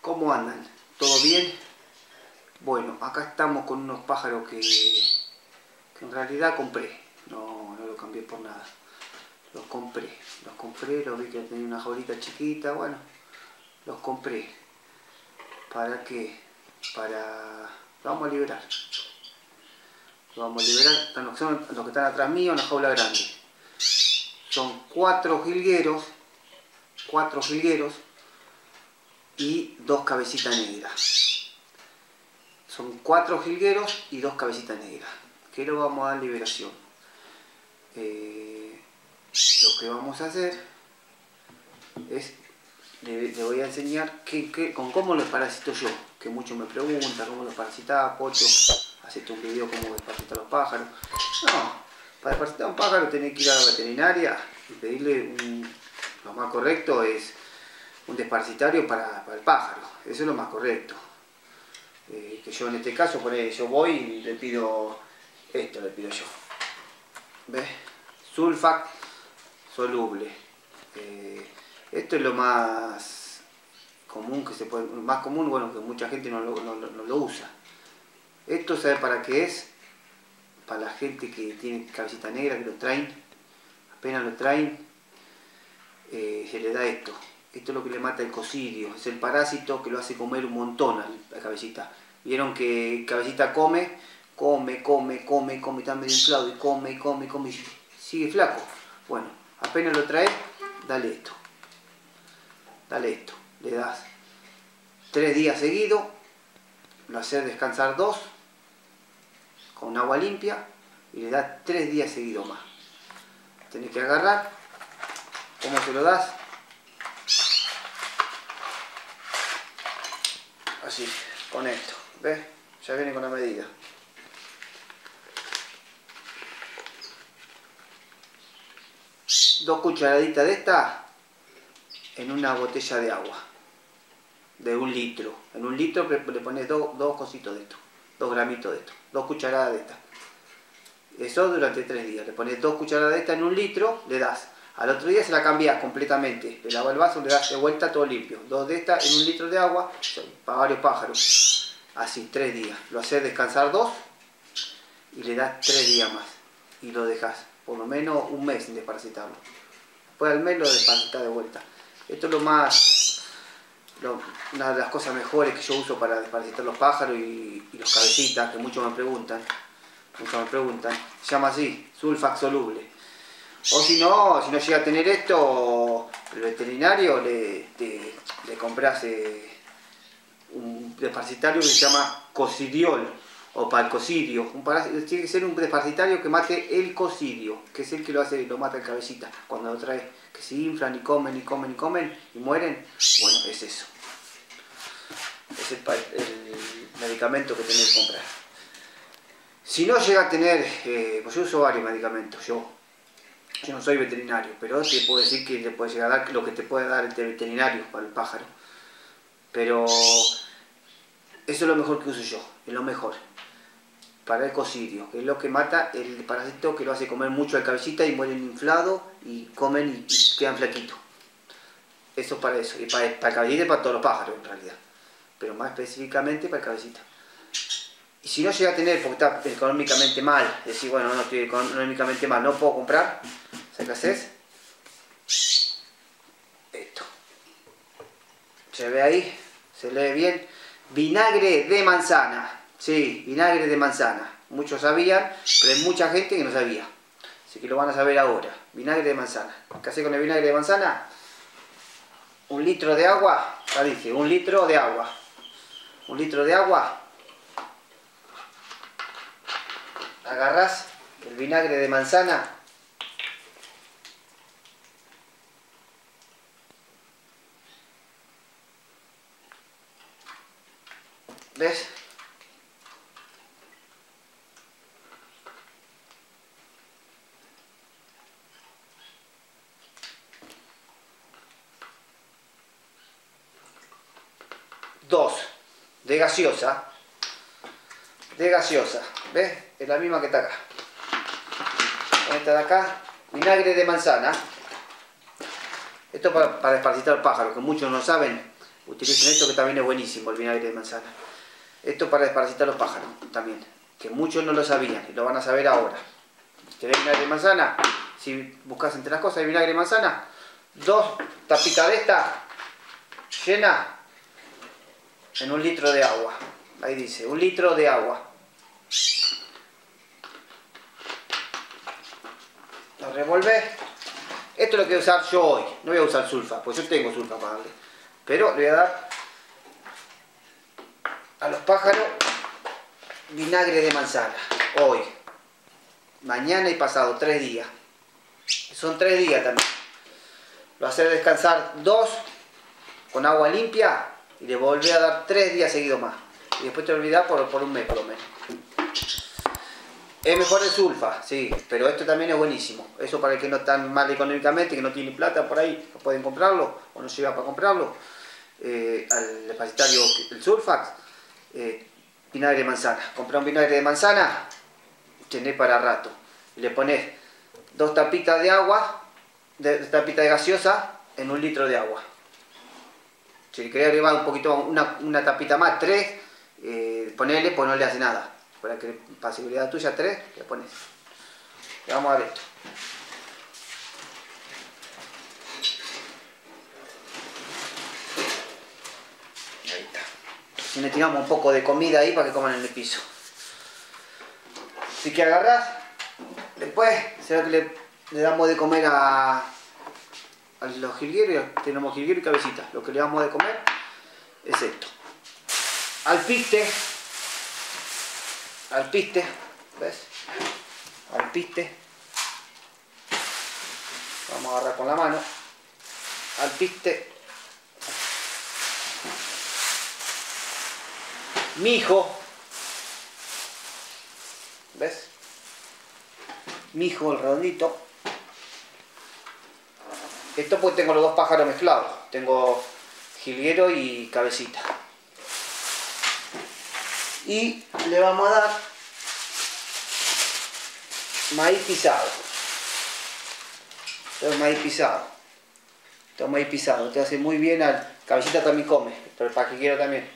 ¿Cómo andan? ¿Todo bien? Bueno, acá estamos con unos pájaros que en realidad compré. No los cambié por nada. Los compré, los vi que tenía una jaulita chiquita, bueno, los compré. ¿Para qué? Lo vamos a liberar. Lo vamos a liberar, son los que están atrás mío, una jaula grande. Son 4 jilgueros y 2 cabecitas negras. Son 4 jilgueros y 2 cabecitas negras. Que lo vamos a dar liberación. Lo que vamos a hacer es, le voy a enseñar con cómo los parasito yo, que muchos me preguntan cómo los parasitas, Pocho, hacete un video cómo desparasitar los pájaros. No, para desparasitar un pájaro tenés que ir a la veterinaria y pedirle lo más correcto es un desparasitario para el pájaro, eso es lo más correcto. Que yo en este caso, yo voy y le pido esto, le pido yo. ¿Ves? Sulfac soluble. Esto es lo más común que se puede, bueno, que mucha gente no lo usa. Esto, ¿sabe para qué es? Para la gente que tiene cabecita negra, que lo traen, apenas lo traen, se le da esto. Esto es lo que le mata el cocidio, es el parásito que lo hace comer un montón a la cabecita. Vieron que cabecita come, está medio inflado y come, y sigue flaco. Bueno, apenas lo traes, dale esto, le das 3 días seguidos, lo haces descansar 2 con agua limpia y le das 3 días seguidos más. Tenés que agarrar, ¿cómo se lo das? Así, con esto, ¿ves? Ya viene con la medida. Dos cucharaditas de esta en una botella de agua de 1 litro. En 1 litro le pones dos cositos de esto, 2 gramitos de esto, 2 cucharadas de esta. Eso durante 3 días. Le pones 2 cucharadas de esta en 1 litro, le das. Al otro día se la cambias completamente. Le lavas el vaso, le das de vuelta todo limpio. 2 de estas en 1 litro de agua para varios pájaros. Así, 3 días. Lo haces descansar 2 y le das 3 días más. Y lo dejas por lo menos 1 mes sin desparasitarlo. Después al mes lo desparasitas de vuelta. Esto es una de las cosas mejores que yo uso para desparasitar los pájaros y los cabecitas, que muchos me preguntan. Se llama así, Sulfac soluble. O si no llega a tener esto, el veterinario le compras un desparasitario que se llama cocidiol o para el cocidio. Tiene que ser un desparasitario que mate el cocidio, que es el que lo mata el cabecita cuando lo trae, que se inflan y comen y mueren. Bueno, es eso. Es el medicamento que tenés que comprar. Si no llega a tener, pues yo uso varios medicamentos, yo no soy veterinario, pero te puedo decir que le puede llegar a dar lo que te puede dar el veterinario para el pájaro. Pero eso es lo mejor que uso yo, es lo mejor. Para el cocidio, que es lo que mata el parásito que lo hace comer mucho al cabecita y mueren inflados y comen y quedan flaquitos. Eso para eso, y para el cabecita y para todos los pájaros en realidad, pero más específicamente para el cabecita. Y si no llega a tener, porque está económicamente mal, decir, bueno, no estoy económicamente mal, no puedo comprar, ¿sabes qué haces? Esto. ¿Se ve ahí? ¿Se lee bien? Vinagre de manzana. Sí, vinagre de manzana. Muchos sabían, pero hay mucha gente que no sabía. Así que lo van a saber ahora. Vinagre de manzana. ¿Qué hace con el vinagre de manzana? 1 litro de agua. Ya dije, 1 litro de agua. 1 litro de agua. Agarrás el vinagre de manzana, ¿ves? Dos de gaseosa, ¿ves? Es la misma que está acá. Con esta de acá, vinagre de manzana. Esto para desparasitar pájaros, que muchos no saben. utilicen esto que también es buenísimo, el vinagre de manzana. Esto para desparasitar los pájaros también, que muchos no lo sabían y lo van a saber ahora. ¿Querés vinagre de manzana? Si buscas entre las cosas el vinagre de manzana, 2 tapitas de esta llena en 1 litro de agua. Ahí dice, 1 litro de agua. Lo revolvés. Esto es lo que voy a usar yo hoy. No voy a usar sulfa, pues yo tengo sulfa para darle. Pero le voy a dar a los pájaros vinagre de manzana. Hoy, mañana y pasado, 3 días. Son 3 días también. Lo hacer descansar 2 con agua limpia y le volví a dar 3 días seguidos más. Y después te olvidás por 1 mes por lo menos. Es mejor el sulfa, sí, pero esto también es buenísimo. Eso para el que no está mal económicamente, que no tiene plata por ahí, no pueden comprarlo o no llega para comprarlo. Al desparasitario, el sulfax, vinagre de manzana. Comprá un vinagre de manzana, tenés para rato. Y le pones 2 tapitas de agua, 2 tapitas de gaseosa en 1 litro de agua. Si le querés agregar un poquito, una tapita más, 3, ponele, pues no le hace nada. Para seguridad tuya, 3, le pones. Le vamos a dar esto. Ahí está. Si le tiramos un poco de comida ahí para que coman en el piso. Así que agarrás. Después, será que le damos de comer a los jilgueros. Tenemos jilguero y cabecita. Lo que le damos de comer es esto. Alpiste, ¿ves? Alpiste. Vamos a agarrar con la mano. Alpiste. Mijo. ¿Ves? Mijo, el redondito. Esto pues tengo los 2 pájaros mezclados. Tengo jilguero y cabecita. Y le vamos a dar maíz pisado. Esto es maíz pisado. Esto es maíz pisado. Te hace muy bien. Cabecita también come, pero para jilguero también.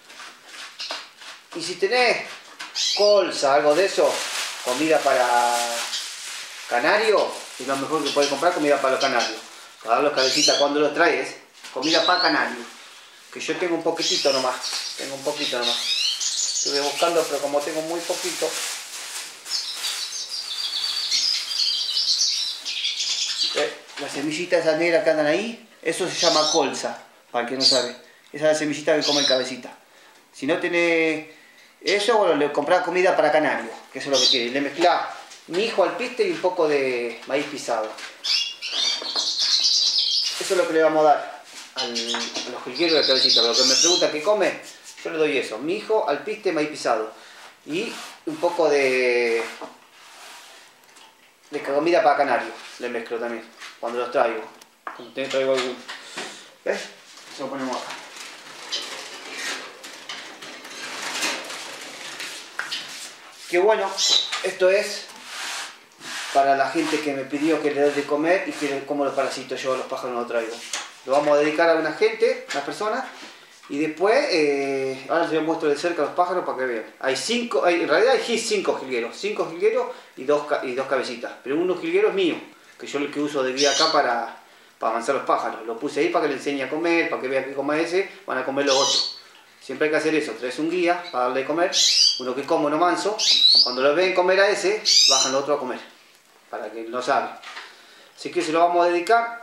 Y si tenés colza, algo de eso, comida para canario, es lo mejor que podés comprar, comida para los canarios. Para dar los cabecitas cuando los traes, comida para canario. Que yo tengo un poquitito nomás. Estuve buscando, pero como tengo muy poquito. Las semillitas esas negras que andan ahí, eso se llama colza, para el que no sabe. Esa es la semillita que come el cabecita. Si no tenés eso, bueno, le comprás comida para canario, que eso es lo que quiere. Le mezclás mijo, alpiste y un poco de maíz pisado. Eso es lo que le vamos a dar a los jilgueros y al cabecita. Lo que me pregunta qué come, yo le doy eso, mijo, alpiste, maíz pisado y un poco de comida para canario, le mezclo también, cuando los traigo, cuando traigo algún. ¿Ves? Eso lo ponemos acá. Que bueno, esto es para la gente que me pidió que le dé de comer y que como los parásitos yo a los pájaros no los traigo. Lo vamos a dedicar a una gente, a una persona. Y después, ahora les muestro de cerca a los pájaros para que vean. En realidad hay 5 jilgueros. 5 jilgueros y 2 cabecitas. Pero uno jilguero es mío, que yo el que uso de guía acá para avanzar los pájaros. Lo puse ahí para que le enseñe a comer, para que vea que coma ese, van a comer los otros. Siempre hay que hacer eso, traes un guía para darle de comer, uno que come, uno manso. Cuando lo ven comer a ese, bajan los otros a comer, para que lo sabe. Así que se lo vamos a dedicar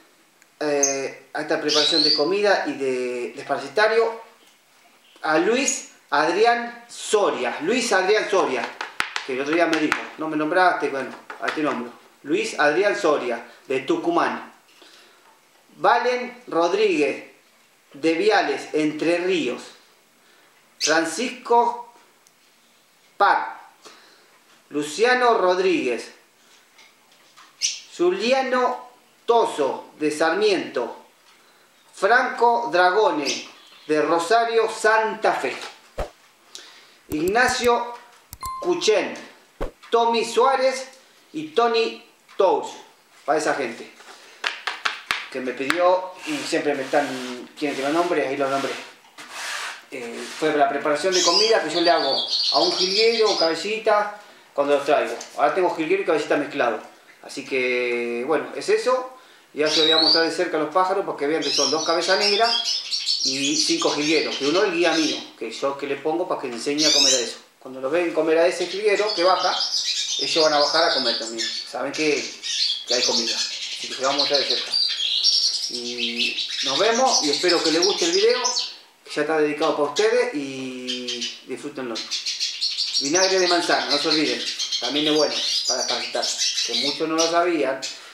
a esta preparación de comida y de desparasitario a Luis Adrián Soria, que el otro día me dijo, no me nombraste, bueno, a este nombro, Luis Adrián Soria, de Tucumán. Valen Rodríguez, de Viales, Entre Ríos. Francisco Pac, Luciano Rodríguez, Juliano Toso, de Sarmiento, Franco Dragone, de Rosario, Santa Fe, Ignacio Cuchen, Tommy Suárez y Tony Tous, para esa gente. que me pidió y siempre quieren que lo nombre, ahí lo nombré. Fue la preparación de comida que yo le hago a un jilguero o cabecita cuando los traigo. Ahora tengo jilguero y cabecita mezclado. Así que, bueno, es eso. Ya se lo voy a mostrar de cerca a los pájaros para que vean que son 2 cabezas negras y 5 jilgueros. Que uno es el guía mío, que yo que le pongo para que le enseñe a comer a eso. Cuando lo ven comer a ese jilguero que baja, ellos van a bajar a comer también. Saben que hay comida. Así que se lo vamos a mostrar de cerca. Y nos vemos y espero que les guste el video, que ya está dedicado para ustedes y disfrútenlo. Vinagre de manzana, no se olviden, también es bueno para desparasitar, que muchos no lo sabían.